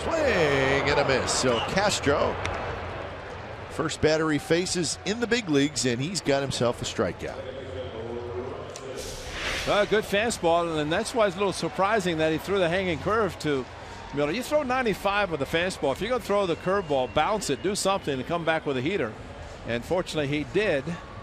Swing and a miss. So Castro, first batter he faces in the big leagues, and he's got himself a strikeout. Good fastball, and that's why it's a little surprising that he threw the hanging curve to Miller. You throw 95 with a fastball. If you're going to throw the curveball, bounce it, do something, and come back with a heater. And fortunately, he did.